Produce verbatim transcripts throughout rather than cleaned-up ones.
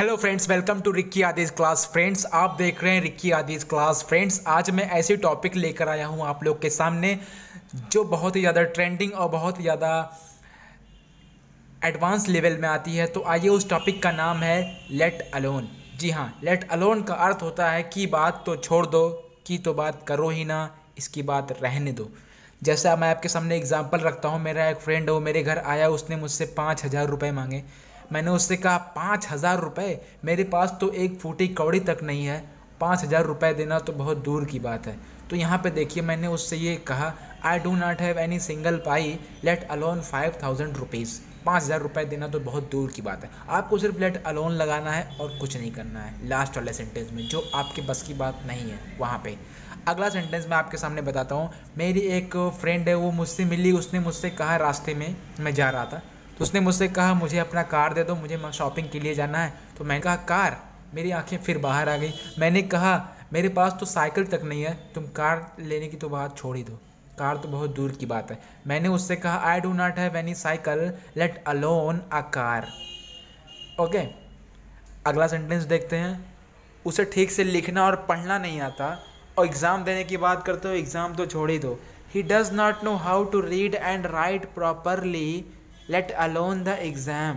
Hello friends, welcome to Rikki Adi's class. Friends, आप देख रहे हैं रिक्की आदीज क्लास। फ्रेंड्स, आज मैं ऐसे टॉपिक लेकर आया हूं आप लोग के सामने जो बहुत ही ज़्यादा ट्रेंडिंग और बहुत ही ज़्यादा एडवांस लेवल में आती है। तो आइए, उस टॉपिक का नाम है लेट अलोन। जी हाँ, लेट अलोन का अर्थ होता है कि बात तो छोड़ दो, की तो बात करो ही ना, इसकी बात रहने दो। जैसा मैं आपके सामने एग्जांपल रखता हूँ, मेरा एक फ्रेंड है, वो मेरे घर आया, उसने मुझसे पाँच हज़ार रुपये मांगे। मैंने उससे कहा पाँच हज़ार रुपये, मेरे पास तो एक फूटी कौड़ी तक नहीं है, पाँच हज़ार रुपये देना तो बहुत दूर की बात है। तो यहाँ पे देखिए, मैंने उससे ये कहा, I do not have any single pie, let alone five thousand rupees. पाँच हज़ार रुपये देना तो बहुत दूर की बात है। आपको सिर्फ लेट अलोन लगाना है और कुछ नहीं करना है लास्ट वाले सेंटेंस में, जो आपके बस की बात नहीं है वहाँ पे। अगला सेंटेंस मैं आपके सामने बताता हूँ। मेरी एक फ्रेंड है, वो मुझसे मिली, उसने मुझसे कहा, रास्ते में मैं जा रहा था तो उसने मुझसे कहा मुझे अपना कार दे दो, मुझे शॉपिंग के लिए जाना है। तो मैंने कहा कार, मेरी आंखें फिर बाहर आ गई। मैंने कहा मेरे पास तो साइकिल तक नहीं है, तुम कार लेने की तो बात छोड़ ही दो, कार तो बहुत दूर की बात है। मैंने उससे कहा I do not have any cycle, let alone a car. Okay, अगला सेंटेंस देखते हैं। उसे ठीक से लिखना और पढ़ना नहीं आता और एग्ज़ाम देने की बात करते हो, एग्ज़ाम तो छोड़ ही दो। He does not know how to read and write properly, let alone the exam.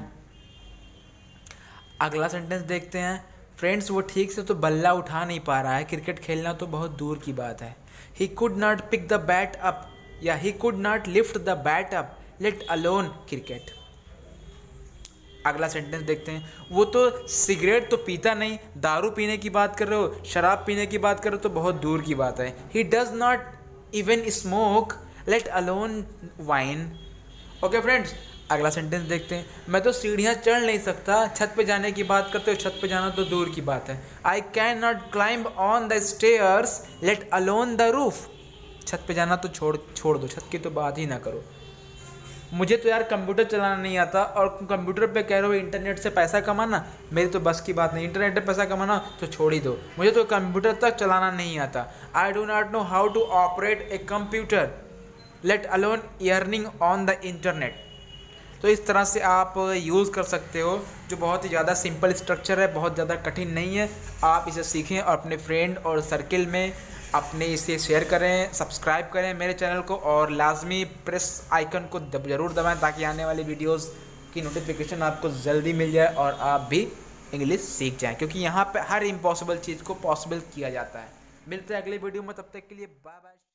अगला सेंटेंस देखते हैं। फ्रेंड्स, वो ठीक से तो बल्ला उठा नहीं पा रहा है, क्रिकेट खेलना तो बहुत दूर की बात है। He could not pick the bat up, या he could not lift the bat up, let alone cricket. अगला सेंटेंस देखते हैं। वो तो सिगरेट तो पीता नहीं, दारू पीने की बात कर रहे हो, शराब पीने की बात कर रहे हो तो बहुत दूर की बात है। He does not even smoke, let alone wine. Okay friends, अगला सेंटेंस देखते हैं। मैं तो सीढ़ियाँ चढ़ नहीं सकता, छत पे जाने की बात करते हो, छत पे जाना तो दूर की बात है। I can not climb on the stairs, let alone the roof. छत पे जाना तो छोड़ छोड़ दो, छत की तो बात ही ना करो। मुझे तो यार कंप्यूटर चलाना नहीं आता और कंप्यूटर पे कह रहे हो इंटरनेट से पैसा कमाना, मेरी तो बस की बात नहीं। इंटरनेट पे पैसा कमाना तो छोड़ ही दो, मुझे तो कंप्यूटर तक चलाना नहीं आता। I do not know how to operate a computer, let alone earning on the internet. तो इस तरह से आप यूज़ कर सकते हो, जो बहुत ही ज़्यादा सिंपल स्ट्रक्चर है, बहुत ज़्यादा कठिन नहीं है। आप इसे सीखें और अपने फ्रेंड और सर्किल में अपने इसे शेयर करें, सब्सक्राइब करें मेरे चैनल को, और लाजमी प्रेस आइकन को ज़रूर दबाएं ताकि आने वाली वीडियोस की नोटिफिकेशन आपको जल्दी मिल जाए और आप भी इंग्लिश सीख जाएं, क्योंकि यहाँ पे हर इम्पॉसिबल चीज़ को पॉसिबल किया जाता है। मिलते हैं अगली वीडियो में, तब तक के लिए बाय बाय।